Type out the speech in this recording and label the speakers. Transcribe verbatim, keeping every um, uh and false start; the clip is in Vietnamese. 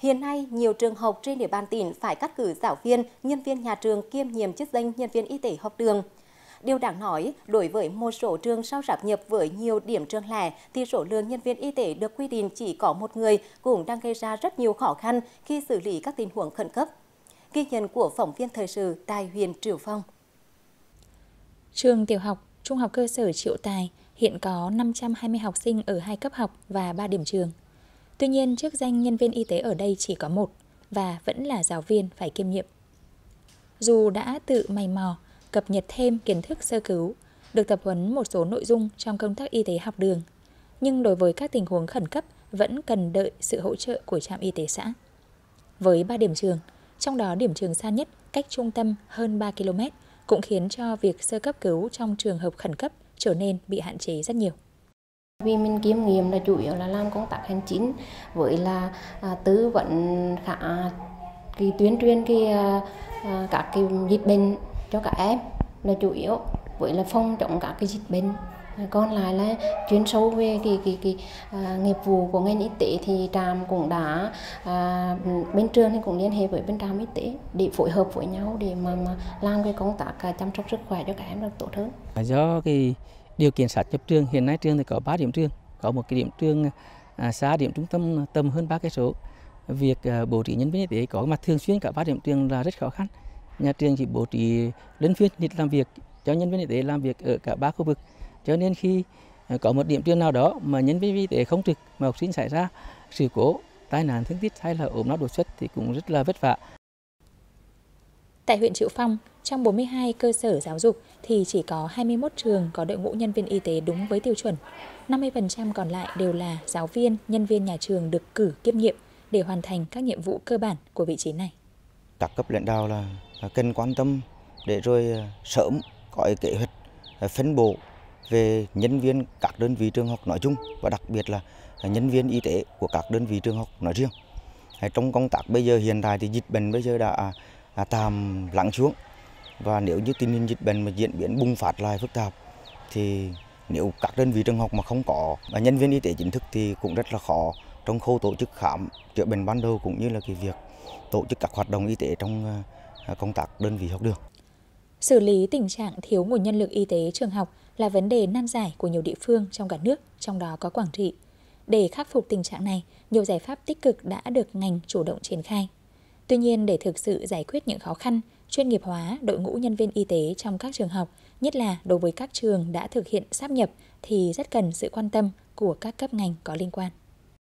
Speaker 1: Hiện nay, nhiều trường học trên địa bàn tỉnh phải cắt cử giáo viên, nhân viên nhà trường kiêm nhiệm chức danh nhân viên y tế học đường. Điều đáng nói, đối với một số trường sau sáp nhập với nhiều điểm trường lẻ, thì số lượng nhân viên y tế được quy định chỉ có một người cũng đang gây ra rất nhiều khó khăn khi xử lý các tình huống khẩn cấp. Ghi nhận của phóng viên thời sự tại huyện Triệu Phong.
Speaker 2: Trường tiểu học, trung học cơ sở Triệu Tài hiện có năm trăm hai mươi học sinh ở hai cấp học và ba điểm trường. Tuy nhiên, chức danh nhân viên y tế ở đây chỉ có một và vẫn là giáo viên phải kiêm nhiệm. Dù đã tự mày mò, cập nhật thêm kiến thức sơ cứu, được tập huấn một số nội dung trong công tác y tế học đường, nhưng đối với các tình huống khẩn cấp vẫn cần đợi sự hỗ trợ của trạm y tế xã. Với ba điểm trường, trong đó điểm trường xa nhất cách trung tâm hơn ba ki lô mét, cũng khiến cho việc sơ cấp cứu trong trường hợp khẩn cấp trở nên bị hạn chế rất nhiều.
Speaker 3: Vì mình kiêm nhiệm là chủ yếu là làm công tác hành chính với là à, tư vấn khả cái tuyên truyền cái à, các cái dịch bệnh cho các em là chủ yếu, với là phòng chống các cái dịch bệnh. Còn lại là chuyên sâu về cái cái cái à, nghiệp vụ của ngành y tế thì trạm cũng đã à, bên trường thì cũng liên hệ với bên trạm y tế để phối hợp với nhau để mà, mà làm cái công tác à, chăm sóc sức khỏe cho các em được tốt hơn.
Speaker 4: Do cái điều kiện sát nhập trường, hiện nay trường thì có ba điểm trường, có một cái điểm trường à, xa điểm trung tâm tầm hơn ba cây số. Việc à, bố trí nhân viên y tế có mặt thường xuyên cả ba điểm trường là rất khó khăn. Nhà trường chỉ bố trí luân phiên lịch làm việc cho nhân viên y tế làm việc ở cả ba khu vực. Cho nên khi có một điểm trường nào đó mà nhân viên y tế không trực mà học sinh xảy ra sự cố, tai nạn thương tích hay là ốm đau đột xuất thì cũng rất là vất vả.
Speaker 2: Tại huyện Triệu Phong, trong bốn mươi hai cơ sở giáo dục thì chỉ có hai mươi mốt trường có đội ngũ nhân viên y tế đúng với tiêu chuẩn. năm mươi phần trăm còn lại đều là giáo viên, nhân viên nhà trường được cử kiêm nhiệm để hoàn thành các nhiệm vụ cơ bản của vị trí này.
Speaker 5: Các cấp lãnh đạo là cần quan tâm để rồi sớm có kế hoạch phân bổ về nhân viên các đơn vị trường học nói chung và đặc biệt là nhân viên y tế của các đơn vị trường học nói riêng. Trong công tác bây giờ hiện tại thì dịch bệnh bây giờ đã tạm lắng xuống, và nếu như tình hình dịch bệnh mà diễn biến bùng phát lại phức tạp thì nếu các đơn vị trường học mà không có nhân viên y tế chính thức thì cũng rất là khó trong khâu tổ chức khám chữa bệnh ban đầu cũng như là cái việc tổ chức các hoạt động y tế trong công tác đơn vị học đường.
Speaker 2: Xử lý tình trạng thiếu nguồn nhân lực y tế trường học là vấn đề nan giải của nhiều địa phương trong cả nước, trong đó có Quảng Trị. Để khắc phục tình trạng này, nhiều giải pháp tích cực đã được ngành chủ động triển khai. Tuy nhiên, để thực sự giải quyết những khó khăn, chuyên nghiệp hóa đội ngũ nhân viên y tế trong các trường học, nhất là đối với các trường đã thực hiện sáp nhập, thì rất cần sự quan tâm của các cấp ngành có liên quan.